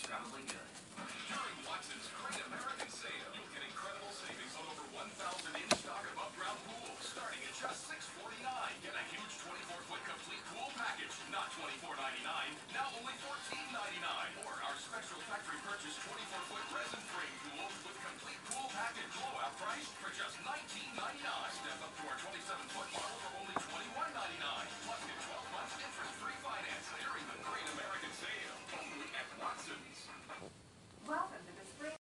probably good. During Watson's Great American Sale, you'll get incredible savings on over 1,000 in-stock above-ground pools, starting at just $649. Get a huge 24-foot complete pool package, not $24.99, now only $14.99. Or our special factory purchase 24-foot resin frame pools with complete pool package, blowout price for just $19.99.